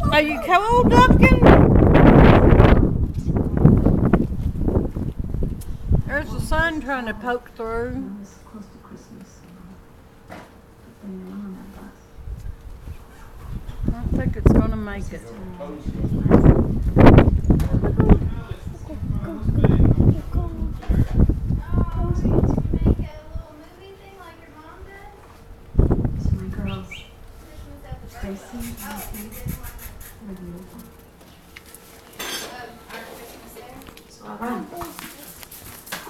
Are you cold, Duncan? There's the sun trying to poke through. It's close to Christmas. I don't think it's gonna make it. All right.